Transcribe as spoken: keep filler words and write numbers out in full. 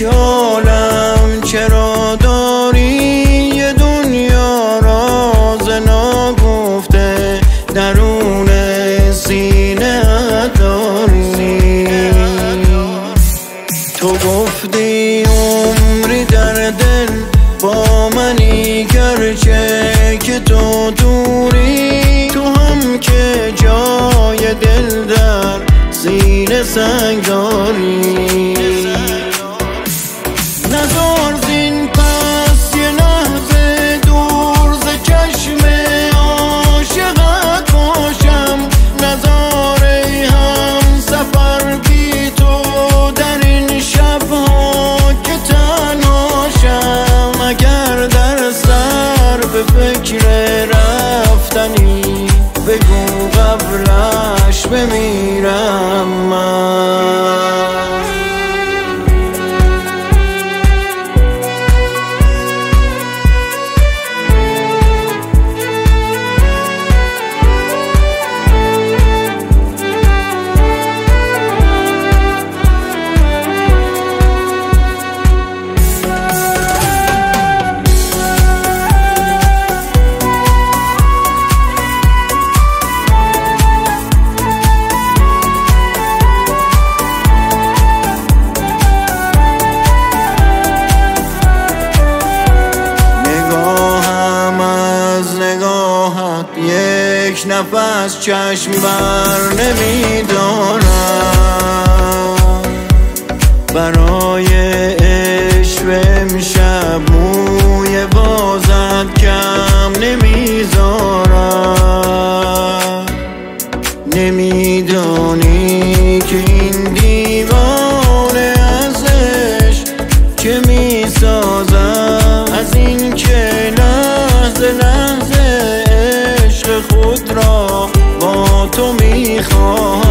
یک عالم چرا داری یه دنیا راز ناگفته درون سینه داری. تو گفتی عمری در دل با منی، گرچه که تو دوری، تو هم که جای دل در سینه سنگ داری. نزار زین پس یه لحظه دور ز چشم عاشقت باشم، نزار ای هم سفر بی تو در این شبها که تنهاشم. اگر در سر به فکر رفتنی بگو قبلش بمیرم من. یک نفس چشم بر نمیدارم، برای عشق امشب موی بازت کم نمیذارم. نمیدانی که این دیوانه از عشق که میسازم، از این که لحظه لحظه خود را با تو میخوام.